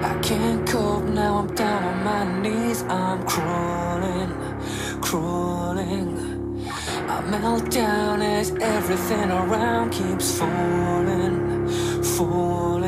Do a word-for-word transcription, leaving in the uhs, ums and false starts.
I can't cope now, I'm down on my knees. I'm crawling, crawling. I melt down as everything around keeps falling, falling.